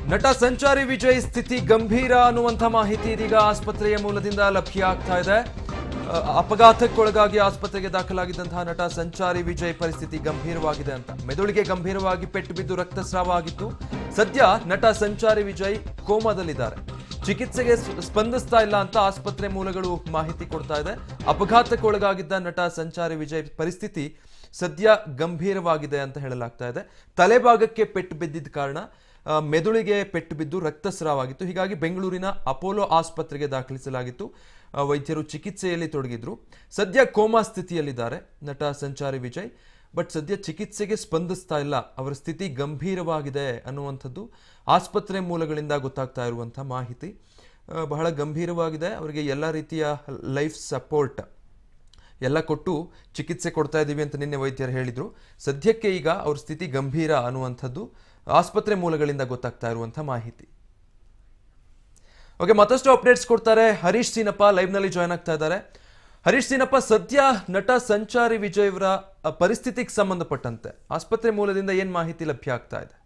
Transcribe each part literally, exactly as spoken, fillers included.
ನಟ ಸಂಚಾರಿ ವಿಜಯ್ ಸ್ಥಿತಿ ಗಂಭೀರ ಅನ್ನುವಂಥ ಮಾಹಿತಿ ಇದೀಗ ಆಸ್ಪತ್ರೆಯ ಮೂಲದಿಂದ ಲಭ್ಯ ಆಗ್ತಾ ಇದೆ. ಅಪಘಾತಕ್ಕೊಳಗಾಗಿ ಆಸ್ಪತ್ರೆಗೆ ದಾಖಲಾಗಿದ್ದಂತಹ ನಟ ಸಂಚಾರಿ ವಿಜಯ್ ಪರಿಸ್ಥಿತಿ ಗಂಭೀರವಾಗಿದೆ ಅಂತ. ಮೆದುಳಿಗೆ ಗಂಭೀರವಾಗಿ ಪೆಟ್ಟು ಬಿದ್ದು ರಕ್ತಸ್ರಾವ ಆಗಿತ್ತು. ಸದ್ಯ ನಟ ಸಂಚಾರಿ ವಿಜಯ್ ಕೋಮಾದಲ್ಲಿದ್ದಾರೆ. ಚಿಕಿತ್ಸೆಗೆ ಸ್ಪಂದಿಸ್ತಾ ಇಲ್ಲ ಅಂತ ಆಸ್ಪತ್ರೆ ಮೂಲಗಳು ಮಾಹಿತಿ ಕೊಡ್ತಾ ಇದೆ. ಅಪಘಾತಕ್ಕೊಳಗಾಗಿದ್ದ ನಟ ಸಂಚಾರಿ ವಿಜಯ್ ಪರಿಸ್ಥಿತಿ ಸದ್ಯ ಗಂಭೀರವಾಗಿದೆ ಅಂತ ಹೇಳಲಾಗ್ತಾ ಇದೆ. ತಲೆಭಾಗಕ್ಕೆ ಪೆಟ್ಟು ಬಿದ್ದಿದ್ದ ಕಾರಣ ಮೆದುಳಿಗೆ ಪೆಟ್ಟು ಬಿದ್ದು ರಕ್ತಸ್ರಾವಾಗಿತ್ತು. ಹೀಗಾಗಿ ಬೆಂಗಳೂರಿನ ಅಪೋಲೋ ಆಸ್ಪತ್ರೆಗೆ ದಾಖಲಿಸಲಾಗಿತ್ತು. ವೈದ್ಯರು ಚಿಕಿತ್ಸೆಯಲ್ಲಿ ತೊಡಗಿದ್ರು. ಸದ್ಯ ಕೋಮಾ ಸ್ಥಿತಿಯಲ್ಲಿದ್ದಾರೆ ನಟ ಸಂಚಾರಿ ವಿಜಯ್. ಬಟ್ ಸದ್ಯ ಚಿಕಿತ್ಸೆಗೆ ಸ್ಪಂದಿಸ್ತಾ ಇಲ್ಲ, ಅವರ ಸ್ಥಿತಿ ಗಂಭೀರವಾಗಿದೆ ಅನ್ನುವಂಥದ್ದು ಆಸ್ಪತ್ರೆ ಮೂಲಗಳಿಂದ ಗೊತ್ತಾಗ್ತಾ ಇರುವಂಥ ಮಾಹಿತಿ. ಬಹಳ ಗಂಭೀರವಾಗಿದೆ. ಅವರಿಗೆ ಎಲ್ಲ ರೀತಿಯ ಲೈಫ್ ಸಪೋರ್ಟ್ ಎಲ್ಲ ಕೊಟ್ಟು ಚಿಕಿತ್ಸೆ ಕೊಡ್ತಾ ಇದ್ದೀವಿ ಅಂತ ನಿನ್ನೆ ವೈದ್ಯರು ಹೇಳಿದರು. ಸದ್ಯಕ್ಕೆ ಈಗ ಅವ್ರ ಸ್ಥಿತಿ ಗಂಭೀರ ಅನ್ನುವಂಥದ್ದು ಆಸ್ಪತ್ರೆ ಮೂಲಗಳಿಂದ ಗೊತ್ತಾಗ್ತಾ ಇರುವಂಥ ಮಾಹಿತಿ. ಓಕೆ, ಮತ್ತಷ್ಟು ಅಪ್ಡೇಟ್ಸ್ ಕೊಡ್ತಾರೆ ಹರೀಶ್ ಸೀನಪ್ಪ ಲೈವ್ ನಲ್ಲಿ ಜಾಯ್ನ್ ಆಗ್ತಾ ಇದ್ದಾರೆ. ಹರೀಶ್ ಸೀನಪ್ಪ, ಸದ್ಯ ನಟ ಸಂಚಾರಿ ವಿಜಯ್ ಅವರ ಪರಿಸ್ಥಿತಿಗೆ ಸಂಬಂಧಪಟ್ಟಂತೆ ಆಸ್ಪತ್ರೆ ಮೂಲದಿಂದ ಏನ್ ಮಾಹಿತಿ ಲಭ್ಯ ಆಗ್ತಾ ಇದೆ?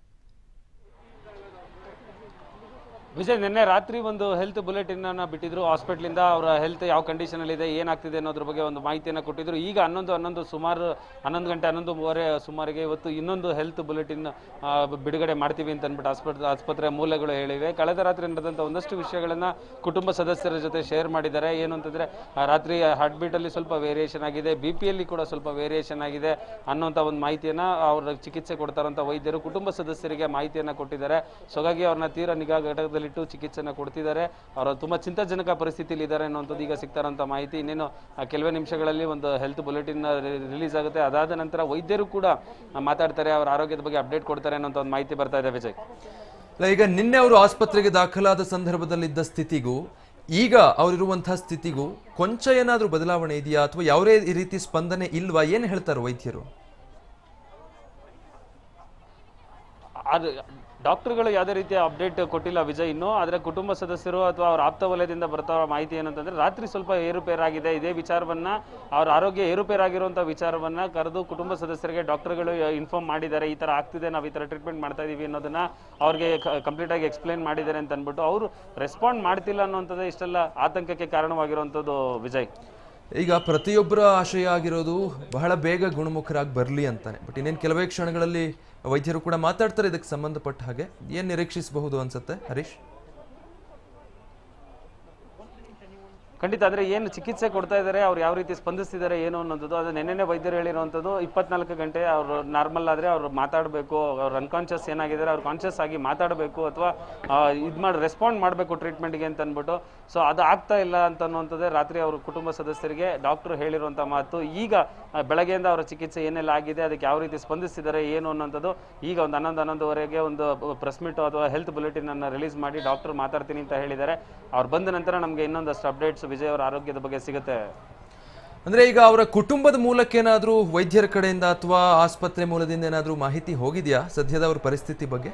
ವಿಜಯ್, ನಿನ್ನೆ ರಾತ್ರಿ ಒಂದು ಹೆಲ್ತ್ ಬುಲೆಟಿನ್ ಅನ್ನ ಬಿಟ್ಟಿದ್ರು. ಹಾಸ್ಪಿಟ್ಲಿಂದ ಅವರ ಹೆಲ್ತ್ ಯಾವ ಕಂಡೀಷನ್ ಅಲ್ಲಿ ಇದೆ, ಏನಾಗ್ತಿದೆ ಅನ್ನೋದ್ರ ಬಗ್ಗೆ ಒಂದು ಮಾಹಿತಿಯನ್ನು ಕೊಟ್ಟಿದ್ರು. ಈಗ ಹನ್ನೊಂದು ಹನ್ನೊಂದು ಸುಮಾರು ಹನ್ನೊಂದು ಗಂಟೆ ಹನ್ನೊಂದು ಮೂವರೆ ಸುಮಾರಿಗೆ ಇವತ್ತು ಇನ್ನೊಂದು ಹೆಲ್ತ್ ಬುಲೆಟಿನ್ ಬಿಡುಗಡೆ ಮಾಡ್ತೀವಿ ಅಂತ ಅಂದ್ಬಿಟ್ಟು ಆಸ್ಪತ್ರೆ ಆಸ್ಪತ್ರೆಯ ಮೂಲಗಳು ಹೇಳಿವೆ. ಕಳೆದ ರಾತ್ರಿ ನಡೆದಂಥ ಒಂದಷ್ಟು ವಿಷಯಗಳನ್ನ ಕುಟುಂಬ ಸದಸ್ಯರ ಜೊತೆ ಶೇರ್ ಮಾಡಿದ್ದಾರೆ. ಏನು ಅಂತಂದ್ರೆ ರಾತ್ರಿ ಹಾರ್ಟ್ ಬೀಟ್ ಅಲ್ಲಿ ಸ್ವಲ್ಪ ವೇರಿಯೇಷನ್ ಆಗಿದೆ, ಬಿ ಪಿ ಅಲ್ಲಿ ಕೂಡ ಸ್ವಲ್ಪ ವೇರಿಯೇಷನ್ ಆಗಿದೆ ಅನ್ನೋಂಥ ಒಂದು ಮಾಹಿತಿಯನ್ನ ಅವ್ರ ಚಿಕಿತ್ಸೆ ಕೊಡ್ತಾರಂತ ವೈದ್ಯರು ಕುಟುಂಬ ಸದಸ್ಯರಿಗೆ ಮಾಹಿತಿಯನ್ನ ಕೊಟ್ಟಿದ್ದಾರೆ. ಸೊ ಹಾಗಾಗಿ ಅವ್ರನ್ನ ತೀರಾ ನಿಗಾ ಘಟಕದಲ್ಲಿ ಇಟ್ಟು ಚಿಕಿತ್ಸೆನ ಕೊಡ್ತಿದ್ದಾರೆ. ಅವರು ತುಂಬಾ ಚಿಂತಾಜನಕ ಪರಿಸ್ಥಿತಿಯಲ್ಲಿ ಇದ್ದಾರೆ ಅನ್ನುವಂಥದ್ದು ಈಗ ಸಿಗ್ತಾರಂತ ಮಾಹಿತಿ. ಇನ್ನೇನು ಕೆಲವೇ ನಿಮಿಷಗಳಲ್ಲಿ ಒಂದು ಹೆಲ್ತ್ ಬುಲೆಟಿನ್ ರಿಲೀಸ್ ಆಗುತ್ತೆ. ಅದಾದ ನಂತರ ವೈದ್ಯರು ಕೂಡ ಮಾತಾಡ್ತಾರೆ, ಅವರ ಆರೋಗ್ಯದ ಬಗ್ಗೆ ಅಪ್ಡೇಟ್ ಕೊಡ್ತಾರೆ ಅನ್ನೋಂಥ ಒಂದು ಮಾಹಿತಿ ಬರ್ತಾ ಇದೆ. ವಿಜಯ್, ಈಗ ನಿನ್ನೆ ಅವರು ಆಸ್ಪತ್ರೆಗೆ ದಾಖಲಾದ ಸಂದರ್ಭದಲ್ಲಿದ್ದ ಸ್ಥಿತಿಗೂ ಈಗ ಅವರಿರುವಂತಹ ಸ್ಥಿತಿಗೂ ಕೊಂಚ ಏನಾದರೂ ಬದಲಾವಣೆ ಇದೆಯಾ ಅಥವಾ ಯಾವುದೇ ರೀತಿ ಸ್ಪಂದನೆ ಇಲ್ವಾ? ಏನು ಹೇಳ್ತಾರೆ ವೈದ್ಯರು? ಅದು ಡಾಕ್ಟರ್ಗಳು ಯಾವುದೇ ರೀತಿಯ ಅಪ್ಡೇಟ್ ಕೊಟ್ಟಿಲ್ಲ ವಿಜಯ್ ಇನ್ನು. ಆದರೆ ಕುಟುಂಬ ಸದಸ್ಯರು ಅಥವಾ ಅವರ ಆಪ್ತ ವಲಯದಿಂದ ಬರ್ತಾ ಮಾಹಿತಿ ಏನಂತಂದ್ರೆ ರಾತ್ರಿ ಸ್ವಲ್ಪ ಏರುಪೇರಾಗಿದೆ. ಇದೇ ವಿಚಾರವನ್ನ ಅವರ ಆರೋಗ್ಯ ಏರುಪೇರಾಗಿರುವಂಥ ವಿಚಾರವನ್ನ ಕರೆದು ಕುಟುಂಬ ಸದಸ್ಯರಿಗೆ ಡಾಕ್ಟರ್ಗಳು ಇನ್ಫಾರ್ಮ್ ಮಾಡಿದ್ದಾರೆ. ಈ ಥರ ಆಗ್ತಿದೆ, ನಾವು ಈ ಥರ ಟ್ರೀಟ್ಮೆಂಟ್ ಮಾಡ್ತಾ ಇದೀವಿ ಅನ್ನೋದನ್ನ ಅವ್ರಿಗೆ ಕಂಪ್ಲೀಟ್ ಆಗಿ ಎಕ್ಸ್ಪ್ಲೈನ್ ಮಾಡಿದ್ದಾರೆ ಅಂತ ಅಂದ್ಬಿಟ್ಟು ಅವರು ರೆಸ್ಪಾಂಡ್ ಮಾಡ್ತಿಲ್ಲ ಅನ್ನೋಂಥದ್ದು ಇಷ್ಟೆಲ್ಲ ಆತಂಕಕ್ಕೆ ಕಾರಣವಾಗಿರುವಂಥದ್ದು ವಿಜಯ್. ಈಗ ಪ್ರತಿಯೊಬ್ಬರ ಆಶಯ ಆಗಿರೋದು ಬಹಳ ಬೇಗ ಗುಣಮುಖರಾಗಿ ಬರಲಿ ಅಂತಾನೆ. ಬಟ್ ಇನ್ನೇನು ಕೆಲವೇ ಕ್ಷಣಗಳಲ್ಲಿ ವೈದ್ಯರು ಕೂಡ ಮಾತಾಡ್ತಾರೆ ಇದಕ್ಕೆ ಸಂಬಂಧಪಟ್ಟ ಹಾಗೆ. ಏನು ನಿರೀಕ್ಷಿಸಬಹುದು ಅನ್ಸುತ್ತೆ ಹರೀಶ್? ಖಂಡಿತ. ಆದರೆ ಏನು ಚಿಕಿತ್ಸೆ ಕೊಡ್ತಾ ಇದ್ದಾರೆ, ಅವ್ರು ಯಾವ ರೀತಿ ಸ್ಪಂದಿಸ್ತಿದ್ದಾರೆ ಏನು ಅನ್ನೋದು ಅದು ನೆನ್ನೆನೇ ವೈದ್ಯರು ಹೇಳಿರುವಂಥದ್ದು. ಇಪ್ಪತ್ನಾಲ್ಕು ಗಂಟೆ ಅವರು ನಾರ್ಮಲ್ ಆದರೆ ಅವ್ರು ಮಾತಾಡಬೇಕು, ಅವ್ರು ಅನ್ಕಾನ್ಷಿಯಸ್ ಏನಾಗಿದ್ದಾರೆ ಅವ್ರು ಕಾನ್ಷಿಯಸ್ ಆಗಿ ಮಾತಾಡಬೇಕು ಅಥವಾ ಇದು ಮಾಡಿ ರೆಸ್ಪಾಂಡ್ ಮಾಡಬೇಕು ಟ್ರೀಟ್ಮೆಂಟ್ಗೆ ಅಂತ ಅಂದ್ಬಿಟ್ಟು. ಸೊ ಅದು ಆಗ್ತಾ ಇಲ್ಲ ಅಂತ ಅನ್ನುವಂಥದ್ದೇ ರಾತ್ರಿ ಅವ್ರ ಕುಟುಂಬ ಸದಸ್ಯರಿಗೆ ಡಾಕ್ಟರ್ ಹೇಳಿರುವಂಥ ಮಾತು. ಈಗ ಬೆಳಗ್ಗೆಯಿಂದ ಅವರ ಚಿಕಿತ್ಸೆ ಏನೆಲ್ಲ ಆಗಿದೆ, ಅದಕ್ಕೆ ಯಾವ ರೀತಿ ಸ್ಪಂದಿಸ್ತಿದ್ದಾರೆ ಏನು ಅನ್ನೋಂಥದ್ದು ಈಗ ಒಂದು ಹನ್ನೊಂದು ಹನ್ನೊಂದುವರೆಗೆ ಒಂದು ಪ್ರೆಸ್ ಮೀಟ್ ಅಥವಾ ಹೆಲ್ತ್ ಬುಲೆಟಿನ್ ಅನ್ನು ರಿಲೀಸ್ ಮಾಡಿ ಡಾಕ್ಟರ್ ಮಾತಾಡ್ತೀನಿ ಅಂತ ಹೇಳಿದ್ದಾರೆ. ಅವ್ರು ಬಂದ ನಂತರ ನಮಗೆ ಇನ್ನೊಂದಷ್ಟು ಅಪ್ಡೇಟ್ಸ್ ವಿಜಯ್ ಅವರ ಆರೋಗ್ಯದ ಬಗ್ಗೆ ಸಿಗುತ್ತೆ. ಅಂದ್ರೆ ಈಗ ಅವರ ಕುಟುಂಬದ ಮೂಲಕ ಏನಾದರೂ ವೈದ್ಯರ ಕಡೆಯಿಂದ ಅಥವಾ ಆಸ್ಪತ್ರೆ ಮೂಲದಿಂದ ಏನಾದರೂ ಮಾಹಿತಿ ಹೋಗಿದೆಯಾ ಸದ್ಯದ ಅವರ ಪರಿಸ್ಥಿತಿ ಬಗ್ಗೆ?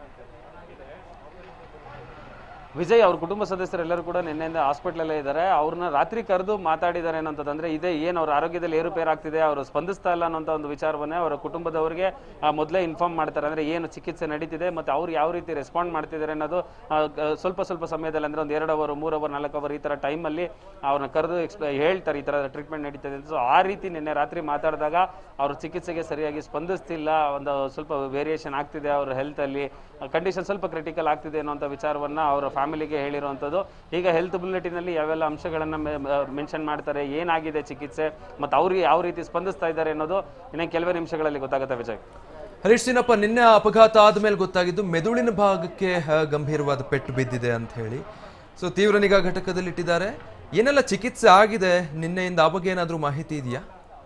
ವಿಜಯ್, ಅವ್ರ ಕುಟುಂಬ ಸದಸ್ಯರೆಲ್ಲರೂ ಕೂಡ ನಿನ್ನೆಯಿಂದ ಹಾಸ್ಪಿಟ್ಲಲ್ಲೇ ಇದ್ದಾರೆ. ಅವ್ರನ್ನ ರಾತ್ರಿ ಕರೆದು ಮಾತಾಡಿದ್ದಾರೆ ಅನ್ನೋಂಥದ್ದು. ಇದೇ ಏನು ಅವ್ರ ಆರೋಗ್ಯದಲ್ಲಿ ಏರುಪೇರಾಗ್ತಿದೆ, ಅವರು ಸ್ಪಂದಿಸ್ತಾ ಇಲ್ಲ ಅನ್ನೋಂಥ ಒಂದು ವಿಚಾರವನ್ನೇ ಅವರ ಕುಟುಂಬದವರಿಗೆ ಮೊದಲೇ ಇನ್ಫಾರ್ಮ್ ಮಾಡ್ತಾರೆ. ಅಂದರೆ ಏನು ಚಿಕಿತ್ಸೆ ನಡೀತಿದೆ ಮತ್ತು ಅವ್ರು ಯಾವ ರೀತಿ ರೆಸ್ಪಾಂಡ್ ಮಾಡ್ತಿದ್ದಾರೆ ಅನ್ನೋದು ಸ್ವಲ್ಪ ಸ್ವಲ್ಪ ಸಮಯದಲ್ಲಿ, ಅಂದರೆ ಒಂದು ಎರಡು ಅವರ್ ಮೂರು ಅವರ್ ನಾಲ್ಕು ಅವರ್ ಈ ಥರ ಟೈಮಲ್ಲಿ ಅವ್ರನ್ನ ಕರೆದು ಎಕ್ಸ್ಪ್ಲೈ ಹೇಳ್ತಾರೆ ಈ ಥರ ಟ್ರೀಟ್ಮೆಂಟ್ ನಡೀತಿದೆ ಅಂತ. ಸೊ ಆ ರೀತಿ ನಿನ್ನೆ ರಾತ್ರಿ ಮಾತಾಡಿದಾಗ ಅವ್ರ ಚಿಕಿತ್ಸೆಗೆ ಸರಿಯಾಗಿ ಸ್ಪಂದಿಸ್ತಿಲ್ಲ, ಒಂದು ಸ್ವಲ್ಪ ವೇರಿಯೇಷನ್ ಆಗ್ತಿದೆ ಅವ್ರ ಹೆಲ್ತಲ್ಲಿ, ಕಂಡೀಷನ್ ಸ್ವಲ್ಪ ಕ್ರಿಟಿಕಲ್ ಆಗ್ತಿದೆ ಅನ್ನೋಂಥ ವಿಚಾರವನ್ನು ಅವರ ಫ್ಯಾಮಿಲಿಗೆ ಹೇಳಿರುವಂಥದ್ದು. ಈಗ ಹೆಲ್ತ್ ಬುಲೆಟಿನಲ್ಲಿ ಯಾವೆಲ್ಲ ಅಂಶಗಳನ್ನು ಮೆನ್ಷನ್ ಮಾಡ್ತಾರೆ, ಏನಾಗಿದೆ ಚಿಕಿತ್ಸೆ ಮತ್ತು ಅವ್ರಿಗೆ ಯಾವ ರೀತಿ ಸ್ಪಂದಿಸ್ತಾ ಇದ್ದಾರೆ ಅನ್ನೋದು ಇನ್ನೇ ಕೆಲವೇ ನಿಮಿಷಗಳಲ್ಲಿ ಗೊತ್ತಾಗುತ್ತೆ ವಿಜಯ್. ಹರೀಶ್ ಸೀನಪ್ಪ, ನಿನ್ನೆ ಅಪಘಾತ ಆದಮೇಲೆ ಗೊತ್ತಾಗಿದ್ದು ಮೆದುಳಿನ ಭಾಗಕ್ಕೆ ಗಂಭೀರವಾದ ಪೆಟ್ಟು ಬಿದ್ದಿದೆ ಅಂತ ಹೇಳಿ. ಸೊ ತೀವ್ರ ನಿಗಾ ಘಟಕದಲ್ಲಿ ಇಟ್ಟಿದ್ದಾರೆ. ಏನೆಲ್ಲ ಚಿಕಿತ್ಸೆ ಆಗಿದೆ ನಿನ್ನೆಯಿಂದ ಆ ಬಗ್ಗೆ ಏನಾದರೂ ಮಾಹಿತಿ ಇದೆಯಾ?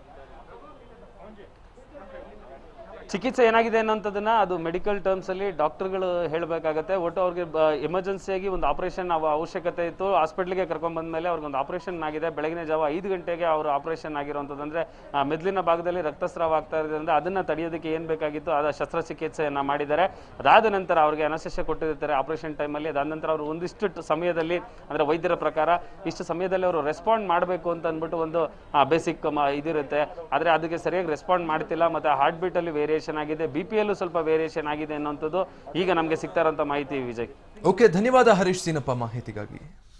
ಚಿಕಿತ್ಸೆ ಏನಾಗಿದೆ ಅನ್ನೋಂಥದ್ದನ್ನ ಅದು ಮೆಡಿಕಲ್ ಟರ್ಮ್ಸ್ ಅಲ್ಲಿ ಡಾಕ್ಟರ್ಗಳು ಹೇಳಬೇಕಾಗತ್ತೆ. ಒಟ್ಟು ಅವ್ರಿಗೆ ಎಮರ್ಜೆನ್ಸಿಯಾಗಿ ಒಂದು ಆಪರೇಷನ್ ಅವಶ್ಯಕತೆ ಇತ್ತು. ಹಾಸ್ಪಿಟ್ಲಿಗೆ ಕರ್ಕೊಂಡ್ ಬಂದ ಮೇಲೆ ಅವ್ರಿಗೆ ಒಂದು ಆಪರೇಷನ್ ಆಗಿದೆ. ಬೆಳಗಿನ ಜಾವ ಐದು ಗಂಟೆಗೆ ಅವರು ಆಪರೇಷನ್ ಆಗಿರುವಂಥದ್ದು. ಅಂದ್ರೆ ಮೆದುಳಿನ ಭಾಗದಲ್ಲಿ ರಕ್ತಸ್ರಾವ ಆಗ್ತಾ ಇರೋದ್ರಿಂದ ಅದನ್ನ ತಡೆಯೋದಕ್ಕೆ ಏನ್ ಬೇಕಾಗಿತ್ತು ಅದ ಶಸ್ತ್ರಚಿಕಿತ್ಸೆಯನ್ನ ಮಾಡಿದ್ದಾರೆ. ಅದಾದ ನಂತರ ಅವ್ರಿಗೆ ಅನಸ್ತೇಷಿಯಾ ಕೊಟ್ಟಿರ್ತಾರೆ ಆಪರೇಷನ್ ಟೈಮಲ್ಲಿ. ಅದಾದ ನಂತರ ಅವರು ಒಂದಿಷ್ಟು ಸಮಯದಲ್ಲಿ, ಅಂದ್ರೆ ವೈದ್ಯರ ಪ್ರಕಾರ ಇಷ್ಟು ಸಮಯದಲ್ಲಿ ಅವರು ರೆಸ್ಪಾಂಡ್ ಮಾಡಬೇಕು ಅಂತ ಅಂದ್ಬಿಟ್ಟು ಒಂದು ಬೇಸಿಕ್ ಇದಿರುತ್ತೆ. ಆದ್ರೆ ಅದಕ್ಕೆ ಸರಿಯಾಗಿ ರೆಸ್ಪಾಂಡ್ ಮಾಡ್ತಿಲ್ಲ. ಮತ್ತೆ ಹಾರ್ಟ್ ಬೀಟ್ ಅಲ್ಲಿ ವೇರಿಯೇಷನ್ ವೇರಿಯೇಷನ್ ಆಗಿದೆ, ಬಿ ಪಿ ಎಲ್ಲೂ ಸ್ವಲ್ಪ ವೇರಿಯೇಷನ್ ಆಗಿದೆ ಅನ್ನೋಂಥದ್ದು ಈಗ ನಮಗೆ ಸಿಗ್ತಾ ಇರೋಂಥ ಮಾಹಿತಿ ವಿಜಯ್. ಓಕೆ, ಧನ್ಯವಾದ ಹರೀಶ್ ಸೀನಪ್ಪ ಮಾಹಿತಿಗಾಗಿ.